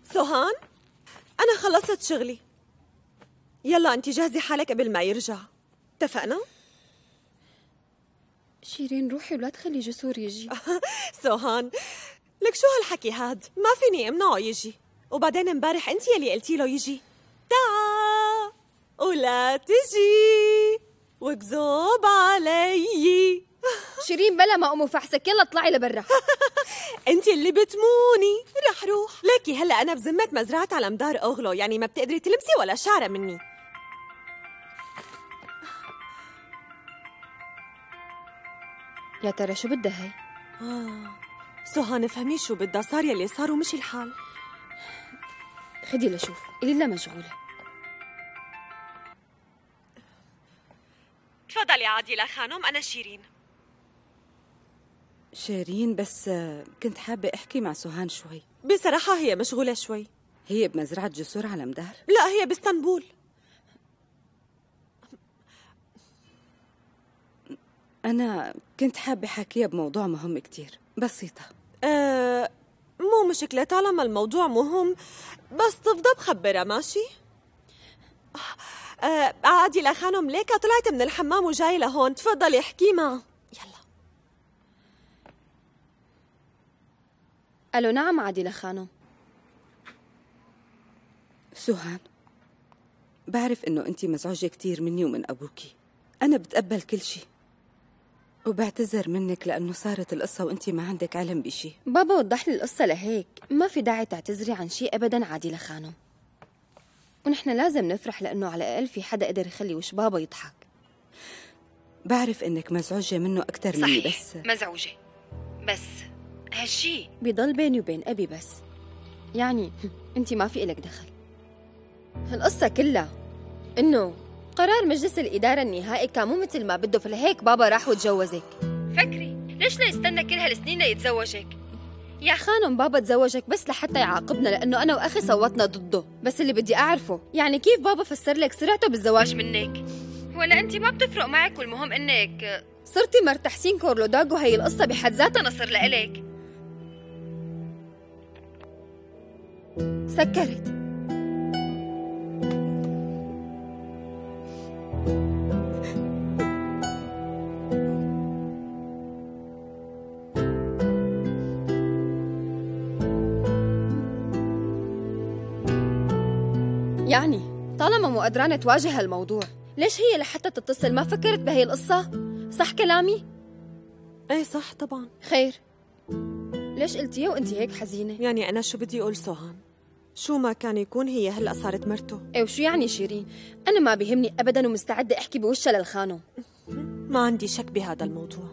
سوهان، أنا خلصت شغلي. يلا أنت جهزي حالك قبل ما يرجع. اتفقنا؟ شيرين روحي ولا تخلي جسور يجي. سوهان، لك شو هالحكي هاد؟ ما فيني امنعه يجي. وبعدين امبارح انت يلي قلتي له يجي. تعا ولا تجي وكذوب علي. شيرين بلا ما أم فحسك، يلا اطلعي لبرا. انت اللي بتموني. رح روح. ليكي هلا انا بذمة مزرعة على مدار اغلو، يعني ما بتقدري تلمسي ولا شعرة مني. يا ترى شو بدها هي؟ سوهان افهمي شو بدها، صار يلي صار ومشي الحال. خدي لشوف، قولي لها مشغولة. تفضلي عادلة خانم، أنا شيرين. شيرين، بس كنت حابة أحكي مع سوهان شوي. بصراحة هي مشغولة شوي. هي بمزرعة جسور على مدار؟ لا، هي باسطنبول. أنا كنت حابة حكيها بموضوع مهم كتير. بسيطة. مو مشكلة طالما الموضوع مهم، بس تفضى بخبرها. ماشي؟ عادلة خانم، ليكا طلعت من الحمام وجاي لهون. تفضلي احكي معها. يلا. ألو، نعم عادلة خانم. سوهان، بعرف إنه أنت مزعوجة كتير مني ومن أبوكي. أنا بتقبل كل شي وبعتذر منك لأنه صارت القصة وأنت ما عندك علم بشي. بابا وضح لي القصة لهيك، ما في داعي تعتذري عن شيء أبداً عادلة خانم. ونحن لازم نفرح لأنه على الأقل في حدا قدر يخلي وش بابا يضحك. بعرف إنك مزعوجة منه أكتر مني، بس مزعوجة، بس هالشي بيضل بيني وبين أبي بس. يعني أنت ما في إلك دخل. هالقصة كلها إنه قرار مجلس الإدارة النهائي كان مو مثل ما بده، فلهيك بابا راح وتجوزك. فكري ليش لا يستنى كل هالسنين ليتزوجك؟ يا خانم، بابا تزوجك بس لحتى يعاقبنا لأنه أنا وأخي صوتنا ضده. بس اللي بدي أعرفه يعني كيف بابا فسر لك سرعته بالزواج منك؟ ولا أنت ما بتفرق معك والمهم إنك صرتي مرت حسين كورلوداغ، وهي القصة بحد ذاتها نصر لإلك. سكرت. يعني طالما مو قدرانة تواجه هالموضوع، ليش هي لحتى تتصل ما فكرت بهي القصة؟ صح كلامي؟ ايه صح طبعا. خير، ليش قلتيها وانت هيك حزينة؟ يعني أنا شو بدي أقول سوهان؟ شو ما كان يكون هي هلأ صارت مرته. ايه وشو يعني شيرين؟ أنا ما بيهمني أبداً ومستعدة أحكي بوشها للخانم. ما عندي شك بهذا الموضوع.